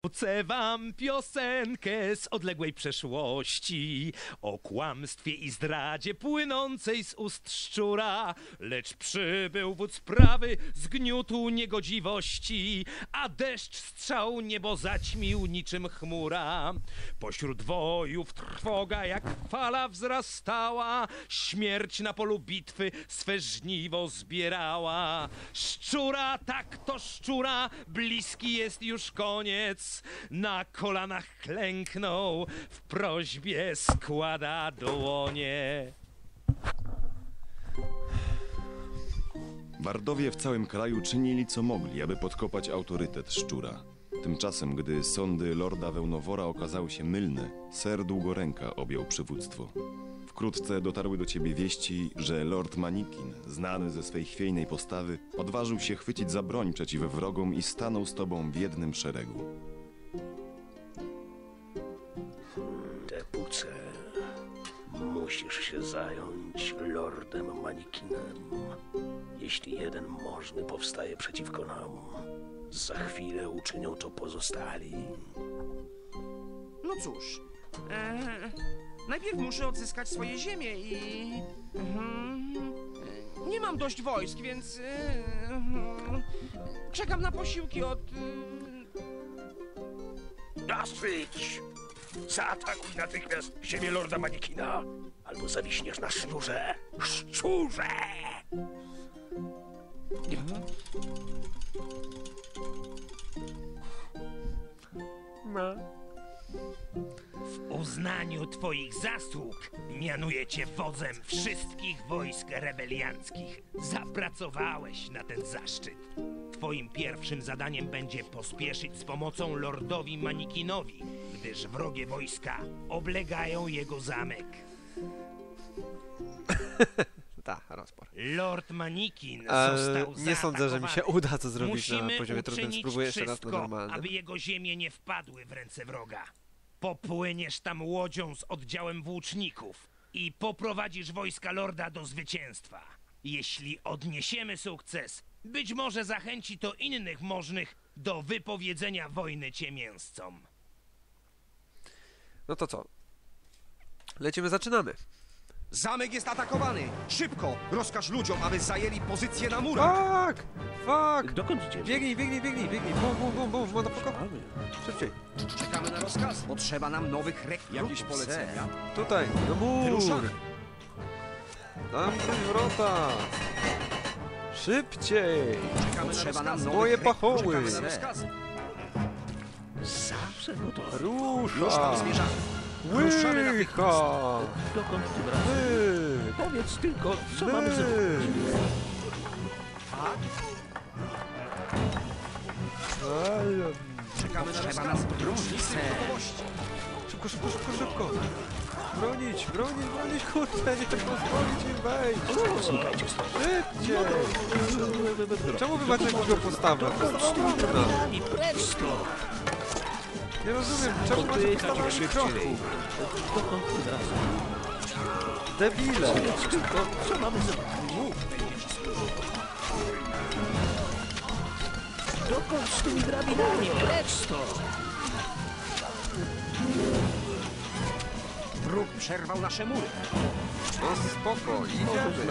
Wrócę wam piosenkę z odległej przeszłości o kłamstwie i zdradzie płynącej z ust szczura. Lecz przybył wódz prawy, zgniótł niegodziwości, a deszcz strzał niebo zaćmił niczym chmura. Pośród wojów trwoga jak fala wzrastała, śmierć na polu bitwy swe żniwo zbierała. Szczura, tak to szczura, bliski jest już koniec. Na kolanach klęknął, w prośbie składa dłonie. Bardowie w całym kraju czynili co mogli, aby podkopać autorytet szczura. Tymczasem, gdy sądy lorda Wełnowora okazały się mylne, ser Długoręka objął przywództwo. Wkrótce dotarły do ciebie wieści, że lord Manikin, znany ze swej chwiejnej postawy, odważył się chwycić za broń przeciw wrogom i stanął z tobą w jednym szeregu. Tepuce, musisz się zająć lordem Manikinem. Jeśli jeden możny powstaje przeciwko nam, za chwilę uczynią to pozostali. No cóż, najpierw muszę odzyskać swoje ziemię i... nie mam dość wojsk, więc... czekam na posiłki od... Dosyć! Zaatakuj natychmiast ziemię lorda Manikina, albo zawiśniesz na sznurze. Szczurze! W uznaniu twoich zasług mianuję cię wodzem wszystkich wojsk rebelianckich. Zapracowałeś na ten zaszczyt. Twoim pierwszym zadaniem będzie pospieszyć z pomocą lordowi Manikinowi, gdyż wrogie wojska oblegają jego zamek. Ta, rozpor. Lord Manikin został nie sądzę, że mi się uda to zrobić na Musimy poziomie trudnym. uczynić Spróbuję jeszcze raz na wszystko, normalnym. aby jego ziemie nie wpadły w ręce wroga. Popłyniesz tam łodzią z oddziałem włóczników i poprowadzisz wojska lorda do zwycięstwa. Jeśli odniesiemy sukces, być może zachęci to innych możnych do wypowiedzenia wojny ciemięzcom. No to co? Lecimy, zaczynamy. Zamek jest atakowany! Szybko! Rozkaż ludziom, aby zajęli pozycję na murach! Fuck! Fuck! Dokąd idziemy? Biegnij, biegnij, biegnij, biegnij! Bum, bum, bum, bum, motherfucker! Szybciej! Czekamy na rozkaz. Potrzeba nam nowych rekrutów. Jakieś polecenia? Tutaj, na mur! Wyruszamy. Zamknij wrota! Szybciej! Potrzeba nam nowych Moje rekrutów. pachoły! Czekamy na rozkaz. Zawsze gotowy. Już Rusza! tam zmierzamy. Ruszamy natychmiast. Łycha! Dokąd tym razem? Myk! Powiedz tylko, co mamy zrobić. Czekamy na rozkaz. Różnicy gotowości. Szybko, szybko, szybko, szybko! Bronić, bronić, bronić, kurde, nie pozwolić im wejść! Znikajcie stąd. Szybciej! Czemu wy macie głupio postawę? To jest trudna. I precz stąd. Nie rozumiem, czemu macie postawę ani kroku? Dokąd tym razem? Debile! Powiedz tylko, co mamy zrobić. Dokąd z tymi drabinami? Precz stąd. Wróg przerwał nasze mury. No spoko, idziemy!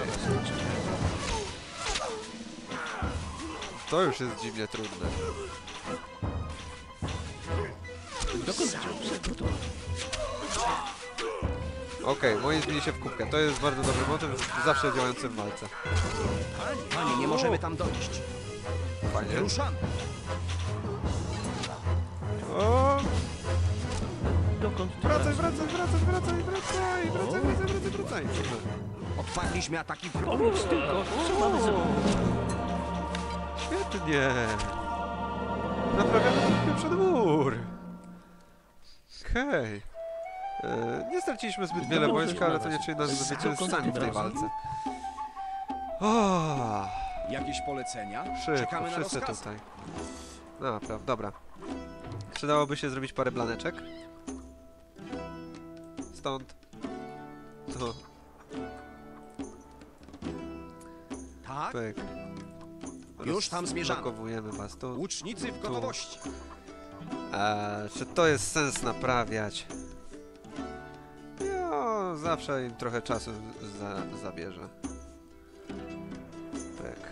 To już jest dziwnie trudne. Dokąd idziemy? Okej, moi zmieni się w kubkę. To jest bardzo dobry motyw, zawsze działający w walce. Panie, nie możemy tam dojść. Fajnie. Ruszamy. O! Dokąd tym Wracaj, razem? wracaj, wracaj, wracaj, wracaj, wracaj, wracaj, wracaj, wracaj. Dobrze. Odpadliśmy ataki wrogów. Powiedz tylko, co mamy zrobić. Świetnie. Naprawiamy przed mur. Okej. Nie straciliśmy zbyt wiele wojska, ale to nie czyni nas zwycięzcami w tej walce. O, Jakieś polecenia? szybko, Czekamy na wszyscy rozkaz. tutaj. Naprawdę, dobra. Przydałoby się zrobić parę planeczek. Stąd. To. Tak? Pyk. Już tam zmierzamy. Rozblokowujemy was tu. Łucznicy w gotowości. Czy to jest sens naprawiać? No, zawsze im trochę czasu zabierze. Tak.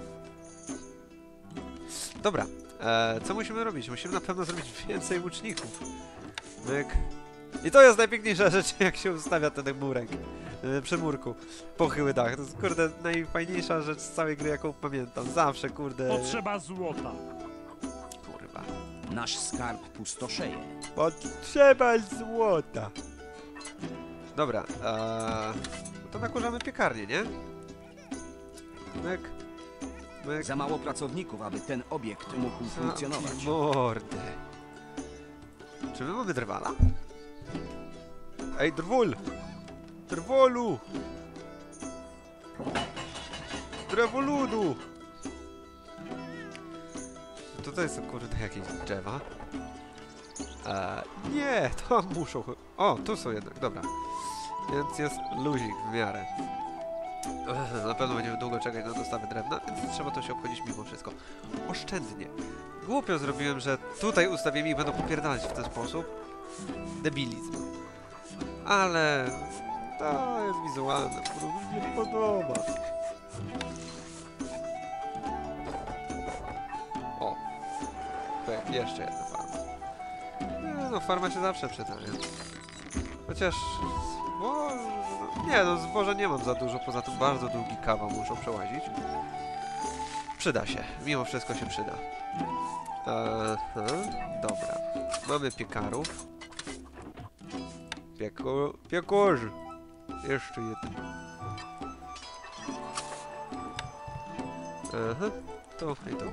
Dobra, co musimy robić? Musimy na pewno zrobić więcej łuczników. Myk. I to jest najpiękniejsza rzecz, jak się ustawia ten murek. Przy murku. Pochyły dach. To jest, kurde, najfajniejsza rzecz z całej gry, jaką pamiętam. Zawsze, kurde... Potrzeba złota. Kurwa. Nasz skarb pustoszeje. Potrzeba złota. Dobra, no to nakurzamy piekarnię, nie? Myk. Myk. Za mało pracowników, aby ten obiekt mógł funkcjonować. Mordy. Czy my mamy drwala? Ej, drwul! Drwolu! Drewoludu! Tutaj są, kurde, jakieś drzewa. Nie, to muszą... O, tu są jednak, dobra. Więc jest luzik w miarę. Na pewno będziemy długo czekać na dostawę drewna, więc trzeba to się obchodzić mimo wszystko. Oszczędnie. Głupio zrobiłem, że tutaj ustawiłem i będą popierdalać w ten sposób. Debilizm. Ale... to jest wizualne, po prostu mi się podoba. O. Tak, jeszcze jedna farma. Nie, no farma się zawsze przyda, nie? Chociaż... nie, no zboża nie mam za dużo, poza tym bardzo długi kawał muszą przełazić. Przyda się, mimo wszystko się przyda. Dobra. Mamy piekarów. Piekorzy! Jeszcze jeden. Tu i tu.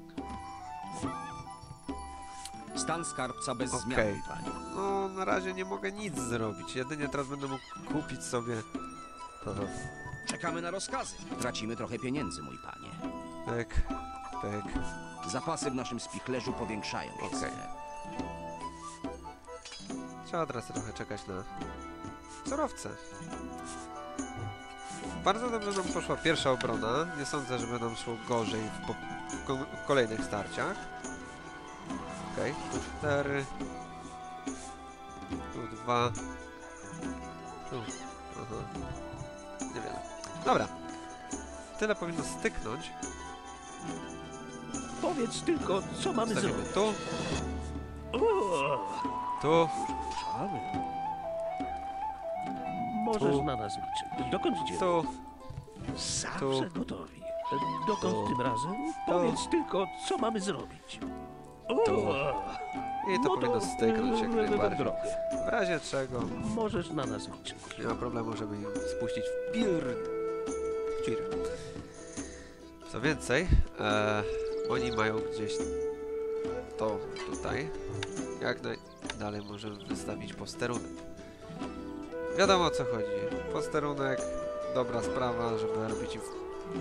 Stan skarbca bez zmian, Okej. panie. No, na razie nie mogę nic zrobić. Jedynie teraz będę mógł kupić sobie... Czekamy na rozkazy. Tracimy trochę pieniędzy, mój panie. Pyk, pyk. Zapasy w naszym spichlerzu powiększają się. Okej. Trzeba teraz trochę czekać na surowce. Bardzo dobrze nam poszła pierwsza obrona. Nie sądzę, żeby nam szło gorzej w kolejnych starciach. Okej, tu 4. Tu 2. Tu. Aha. Niewiele. Dobra. Tyle powinno styknąć. Powiedz tylko, co mamy Stawimy zrobić. tu. O, Tu. szalony. Możesz Tu. na nas liczyć. Dokąd idziemy? Tu. Zawsze Tu. gotowi. Dokąd Tu. tym razem? Tu. Powiedz tylko, co mamy zrobić. Tu. O, I to no powinno styknąć jak najbardziej. drogę. W razie czego Możesz na nas liczyć. nie ma problemu, żeby im spuścić w pir. Co więcej, oni mają gdzieś to tutaj. Jak najdalej możemy wystawić posterunek. Wiadomo o co chodzi. Posterunek, dobra sprawa, żeby robić im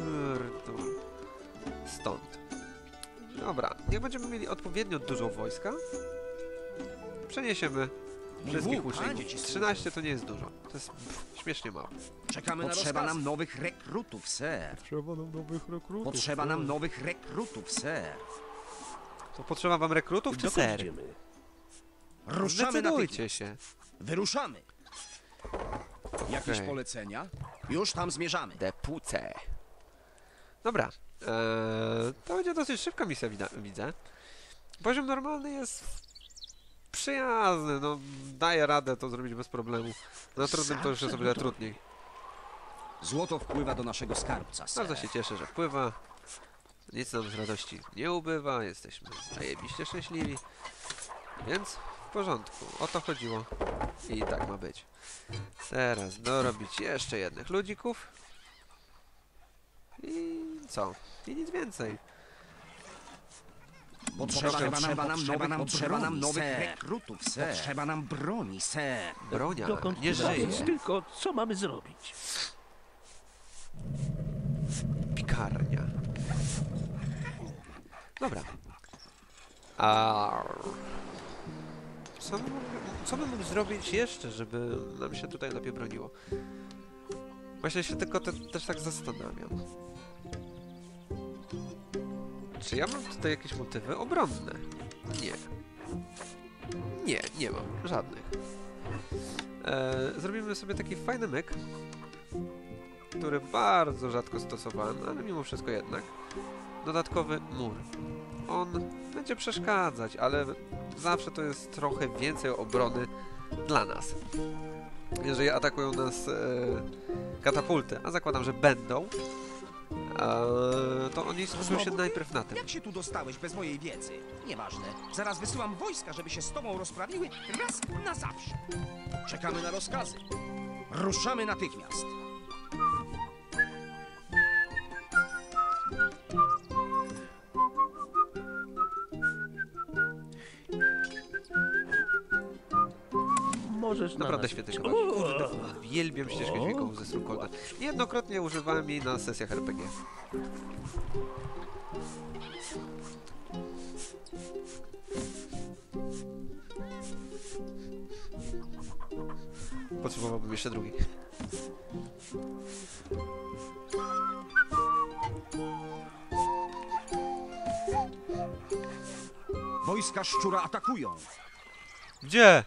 stąd. Dobra, jak będziemy mieli odpowiednio dużo wojska, przeniesiemy wszystkich uczniów. 13 to nie jest dużo. To jest śmiesznie mało. Czekamy na rozkazy. Potrzeba nam nowych rekrutów, ser. Potrzeba nam nowych rekrutów. Potrzeba nam nowych rekrutów, ser. To potrzeba wam rekrutów czy Dokąd ser? idziemy? Ruszamy Zdecydujcie natychmiast. się. Wyruszamy. Jakieś Okej. polecenia? Już tam zmierzamy. Depuce. Dobra. To będzie dosyć szybka misja, widzę. Poziom normalny jest przyjazny, no daje radę to zrobić bez problemu. Na trudnym to już jest o wiele trudniej. Złoto wpływa do naszego skarbca, ser. Bardzo się cieszę, że wpływa. Nic nam z radości nie ubywa, jesteśmy zajebiście szczęśliwi. Więc w porządku, o to chodziło. I tak ma być. Teraz dorobić jeszcze jednych ludzików. I co? I nic więcej. Potrzeba nam nowych rekrutów, ser. Potrzeba nam broni, ser. Bronia Dokąd nie tym razem? żyje. Tylko, co mamy zrobić. Piekarnia. Dobra. A co my mógł zrobić jeszcze, żeby nam się tutaj lepiej broniło? Właśnie się tylko też tak zastanawiam. Czy ja mam tutaj jakieś motywy obronne? Nie. Nie, nie mam żadnych. Zrobimy sobie taki fajny myk, który bardzo rzadko stosowałem, ale mimo wszystko jednak. Dodatkowy mur. On będzie przeszkadzać, ale zawsze to jest trochę więcej obrony dla nas. Jeżeli atakują nas katapulty, a zakładam, że będą, to oni skupią się najpierw na tym. Jak się tu dostałeś bez mojej wiedzy? Nieważne. Zaraz wysyłam wojska, żeby się z tobą rozprawiły raz na zawsze. Czekamy na rozkazy. Ruszamy natychmiast. Możesz na Naprawdę nas świetny liczyć. kawałek. Kurde, uwielbiam ścieżkę dźwiękową ze Strongholda. Niejednokrotnie używałem jej na sesjach RPG. Potrzebowałbym jeszcze drugi. Wojska szczura atakują. Gdzie?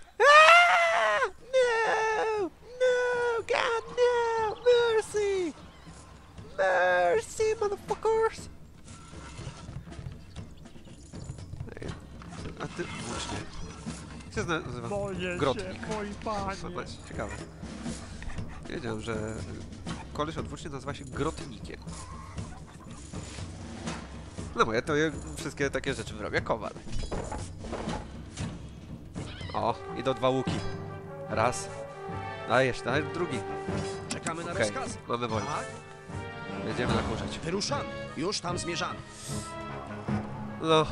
No! No! God, no! Mercy! Mercy, motherfuckers! A ty włócznie. Jak się nazywa? Grotnik. Zobacz, ciekawe. Wiedziałem, że koleś odwłócznie nazywa się Grotnikiem. No moje to ja wszystkie takie rzeczy wyrobię. Kowal. O, idą dwa łuki. Raz. A jeszcze, drugi. Czekamy na Okej, rozkazy. mamy wojnę. Tak, Będziemy nakurzać. wyruszamy. Już tam zmierzamy. No.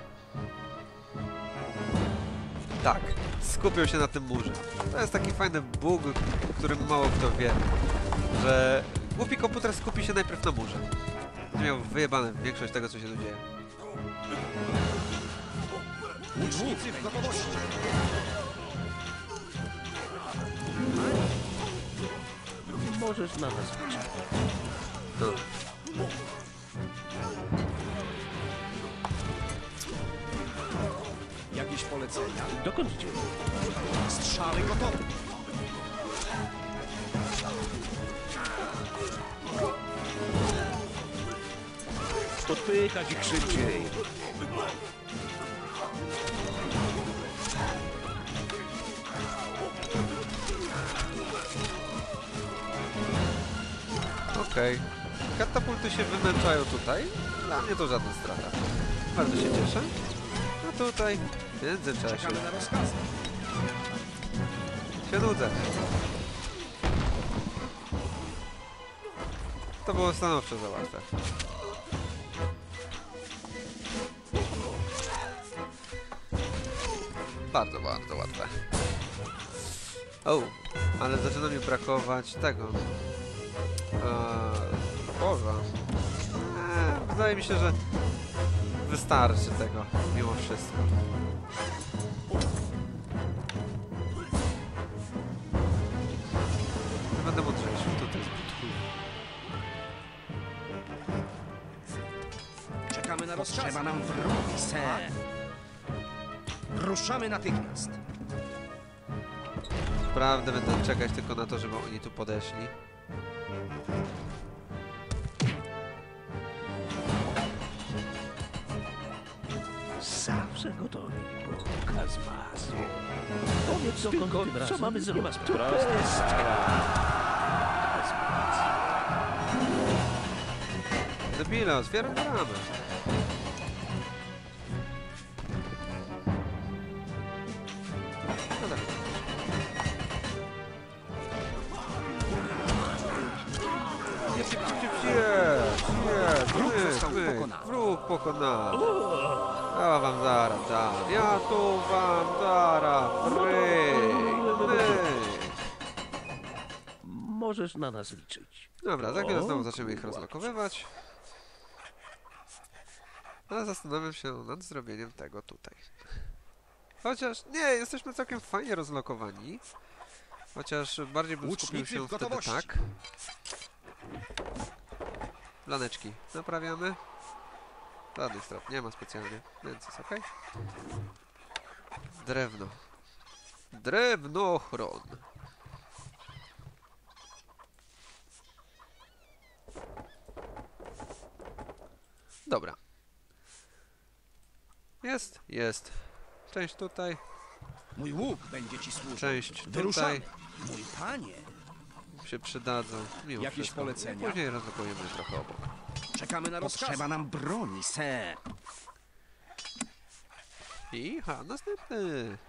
Tak, skupił się na tym murze. To jest taki fajny bug, o którym mało kto wie, że głupi komputer skupi się najpierw na murze. Będzie miał wyjebane większość tego, co się tu dzieje. Łucznicy w gotowości. Możesz na nas liczyć. No. Jakieś polecenia? Dokąd idziemy? Strzały gotowe. Podpychać ich szybciej. Okej. Katapulty się wymęczają tutaj. Dla mnie to żadna strata. Bardzo się cieszę. A tutaj w międzyczasie Czekamy na rozkazy. się nudzę. To było stanowczo za łatwe. Bardzo, bardzo łatwe. O, ale zaczyna mi brakować tego. Boże. Wydaje mi się, że wystarczy tego mimo wszystko. Nie będę mądrzejszy, tutaj jest Czekamy na rozkazy. Trzeba nam wrócić, ser. Ruszamy natychmiast. Naprawdę będę czekać tylko na to, żeby oni tu podeszli. Zawsze gotowi. Pokaz was. Powiedz tylko, co mamy zrobić. Debila, otwieram bramę. No tak. Wróg pokonany. Ja wam zaraz dam. Ja tu wam zaraz. Możesz na nas liczyć. Dobra, za chwilę znowu zaczniemy ich rozlokowywać. Ale zastanawiam się nad zrobieniem tego tutaj. Chociaż nie, jesteśmy całkiem fajnie rozlokowani. Chociaż bardziej bym skupił Łucznicy się w wtedy gotowości. tak. Planeczki naprawiamy. Żadnych strat nie ma specjalnie, więc jest ok. Drewno. Drewnochron. Dobra. Jest. Część tutaj, Mój łuk będzie ci służył. część Wyruszamy. tutaj. Mój panie. Się przydadzą. Mimo Jakieś wszystko. polecenia? Później rozlokujemy trochę obok. Czekamy na rozkazy. Potrzeba nam broni, ser. I następny.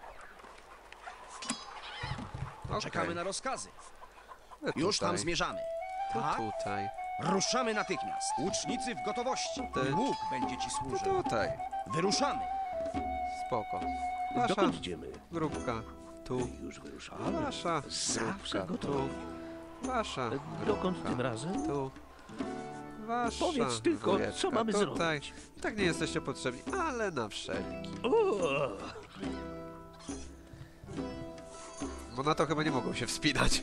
Okay. Czekamy na rozkazy. Wy Już tam tutaj, zmierzamy. to Tak? tutaj, Ruszamy natychmiast. Łucznicy w gotowości. Ty. Mój łuk będzie ci to służył. tutaj. Wyruszamy. Spoko. Nasza Dokąd idziemy? grupka tu. Już wyruszamy. Nasza Zawsze grupka tu. gotowi. Wasza Dokąd grupka tym razem? tu. Wasza Powiedz tylko, dwójeczka co mamy tutaj. zrobić. I tak nie jesteście potrzebni, ale na wszelki. O! Bo na to chyba nie mogą się wspinać.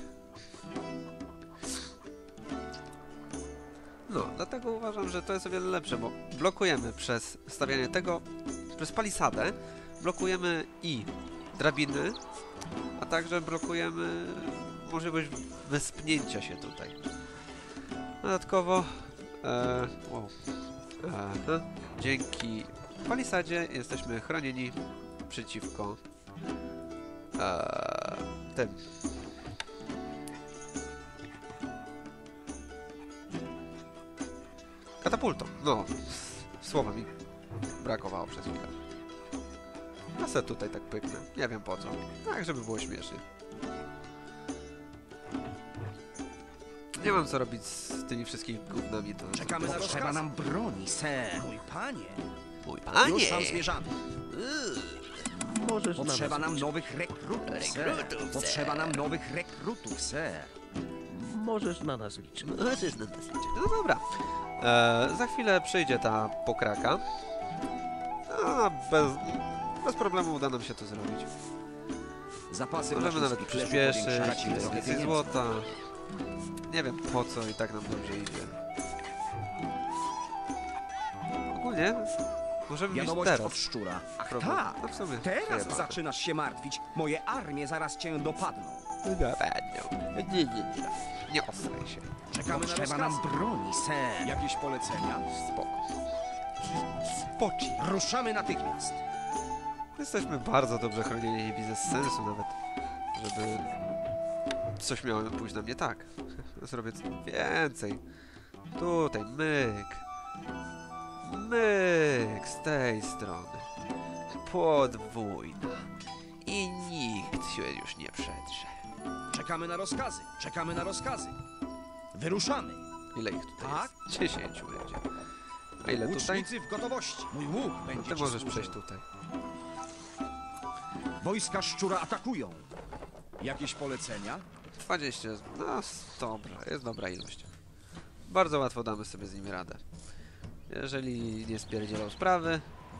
No, dlatego uważam, że to jest o wiele lepsze, bo blokujemy przez stawianie tego, przez palisadę, blokujemy i drabiny, a także blokujemy możliwość wespnięcia się tutaj. Dodatkowo, dzięki palisadzie jesteśmy chronieni przeciwko tym. Katapultą. No, słowa mi brakowało przez chwilę. Ja se tutaj tak pyknę. Nie wiem po co. Tak, żeby było śmiesznie. Nie mam co robić z tymi wszystkimi gównami. To Czekamy na rozkazy. Potrzeba nam broni, ser. Mój panie. Mój panie! Już tam zmierzamy. Możesz Potrzeba na nas nam nowych rekrutów, ser. Potrzeba nam nowych rekrutów, ser. Możesz na nas liczyć. No dobra. Za chwilę przyjdzie ta pokraka. A bez problemu uda nam się to zrobić. Zapasy Możemy nawet naszych sklepów przyspieszyć, powiększać i jest trochę więcej pieniędzy. złota. Nie wiem po co i tak nam dobrze idzie. Ogólnie możemy mieć Wiadomość teraz od szczura. Ach problem. tak, No w sumie teraz przejebane. zaczynasz się martwić. Moje armie zaraz cię dopadną. Nie osraj się. Czekamy Potrzeba na nam rozkazy. broni, ser. Jakieś polecenia? Spoko. Spocznij. Ruszamy natychmiast. Jesteśmy bardzo dobrze chronieni, nie widzę sensu nawet, żeby coś miało pójść na mnie tak. Zrobię więcej. Tutaj, myk. Myk z tej strony. Podwójna. I nikt się już nie przedrze. Czekamy na rozkazy. Czekamy na rozkazy. Wyruszamy. Ile ich tutaj Tak? jest? 10 będzie. A ile tutaj? Łucznicy w gotowości. Mój łuk No będzie ty ci możesz służył. przejść tutaj. Wojska szczura atakują. Jakieś polecenia? 20. No, dobra, jest dobra ilość. Bardzo łatwo damy sobie z nimi radę. Jeżeli nie spierdzielą sprawy.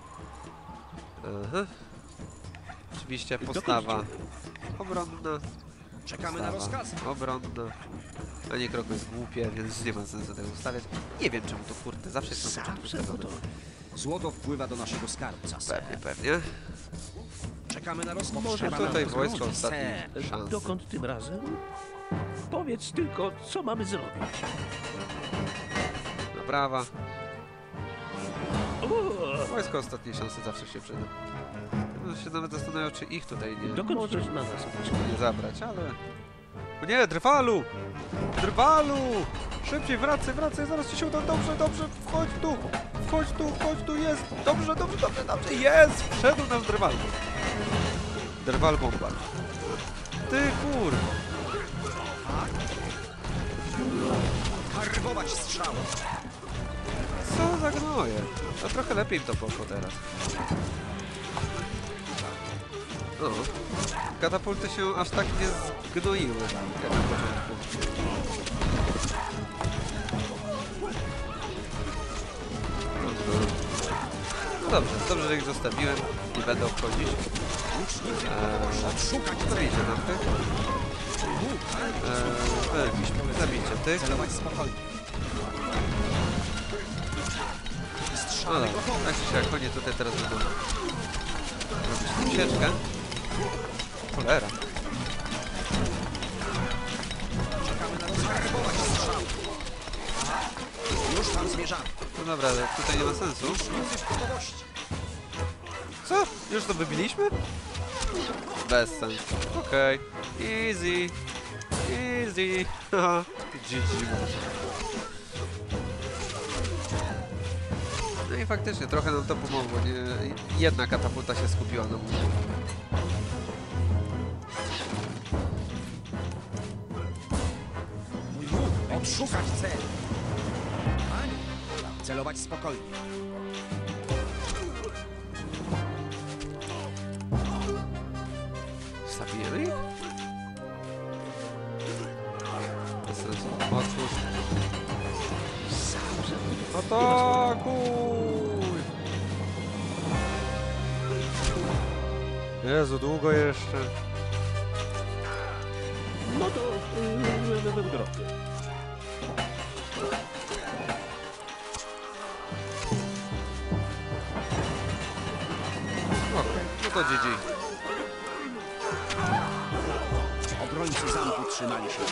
Aha. Oczywiście postawa obronna. Czekamy na Postawa rozkazy. obronna. A nie krok jest głupie, więc nie ma sensu tego ustawiać. Nie wiem czemu to kurde zawsze jest na początku Zawsze ustawione. gotowi. Złoto wpływa do naszego skarbca, ser. Pewnie. Czekamy na rozkazy. Może Potrzeba tutaj nam wojsko broni, ostatniej ser. szansy. Dokąd tym razem? Powiedz tylko, co mamy zrobić. Naprawa. O! Wojsko ostatniej szansy zawsze się przyda. Ja się nawet zastanawiał, czy ich tutaj Dokąd możesz na nas liczyć? nie zabrać, ale... O nie, Drwalu! Drwalu! Szybciej, wracaj, zaraz ci się uda. Dobrze, wchodź tu, jest! Dobrze, jest! Wszedł nam Drwal. Drwal bomba. Ty kur... Karbować strzały. Co za gnoje? To trochę lepiej im to poszło teraz. No. Katapulty się aż tak nie zgnoiły jak na początku. No dobrze, że ich zostawiłem. Nie będę obchodzić. Zabijcie nam tych. Zabijcie tych. Celować spokojnie. No dobra, tak czy siak, oni tutaj teraz będą robić ucieczkę. Cholera. Czekamy na rozkarbować strzał. Już tam zmierzamy. No dobra, ale tutaj nie ma sensu. Już jesteś w gotowości. Co? Już to wybiliśmy? Bez sensu. Okej. Easy. Easy. Haha. GG. No i faktycznie, trochę nam to pomogło. Nie, jedna katapulta się skupiła na mózgu. Mój łuk, odszukać cel. Ani, celować spokojnie. Zabijemy ich? Bez sensu. Otwórz. Atakuj! Jezu, długo jeszcze. No to w drodze. Okej, no to GG. Obrońcy zamku trzymali się.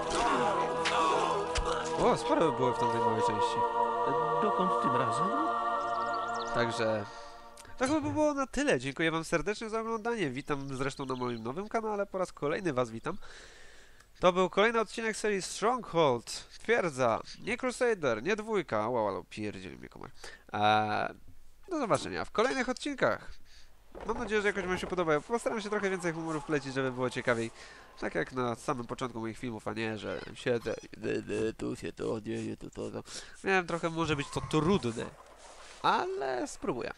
O, sporo było w tamtej małej części. Dokąd tym razem? Także to chyba by było na tyle. Dziękuję wam serdecznie za oglądanie. Witam zresztą na moim nowym kanale. Po raz kolejny was witam. To był kolejny odcinek serii Stronghold. Twierdza. Nie Crusader, nie dwójka. Wow, ale pierdzieli mnie komar. Do zobaczenia w kolejnych odcinkach. Mam nadzieję, że jakoś wam się podobają. Postaram się trochę więcej humoru wplecić, żeby było ciekawiej. Tak jak na samym początku moich filmów, a nie, że siedzę i tu się to dzieje, to. Miałem trochę, może być to trudne. Ale spróbuję.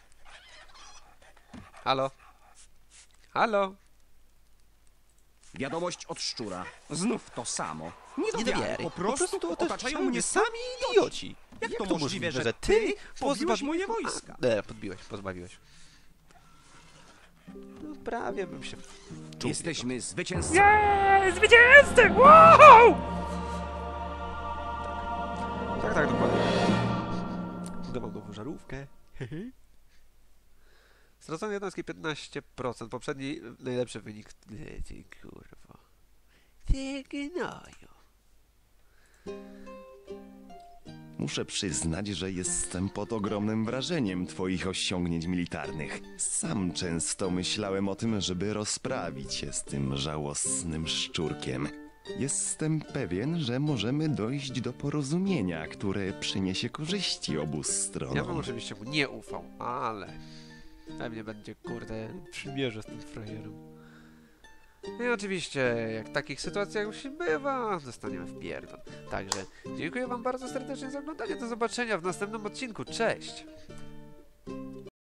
Halo? Halo? Wiadomość od szczura. Znów to samo. Nie do Nie do wiary. wiary. Po prostu otaczają mnie sami idioci. idioci. Jak to możliwe, że ty podbiłeś moje wojska? Podbiłeś, pozbawiłeś. No prawie bym się wczuł. Jesteśmy zwycięzcami. Nie, zwycięzcy! Wow! Tak, dokładnie. Dodam nową żarówkę. Stracone jednostki 15%. Poprzedni najlepszy wynik. Ty kurwa. Ty gnoju. Muszę przyznać, że jestem pod ogromnym wrażeniem twoich osiągnięć militarnych. Sam często myślałem o tym, żeby rozprawić się z tym żałosnym szczurkiem. Jestem pewien, że możemy dojść do porozumienia, które przyniesie korzyści obu Ja bym stronom. oczywiście mu nie ufał, ale pewnie będzie, kurde, przymierze z tym frajerem. No i oczywiście, jak w takich sytuacjach już się bywa, dostaniemy w pierdol. Także dziękuję wam bardzo serdecznie za oglądanie. Do zobaczenia w następnym odcinku. Cześć!